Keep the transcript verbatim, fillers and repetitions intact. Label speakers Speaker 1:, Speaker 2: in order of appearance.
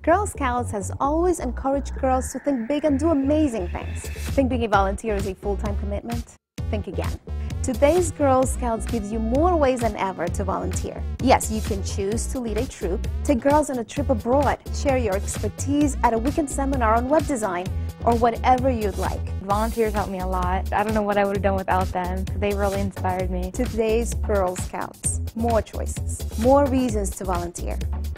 Speaker 1: Girl Scouts has always encouraged girls to think big and do amazing things. Think being a volunteer is a full-time commitment? Think again. Today's Girl Scouts gives you more ways than ever to volunteer. Yes, you can choose to lead a troop, take girls on a trip abroad, share your expertise at a weekend seminar on web design, or whatever you'd like.
Speaker 2: Volunteers helped me a lot. I don't know what I would have done without them. They really inspired me.
Speaker 1: Today's Girl Scouts. More choices, more reasons to volunteer.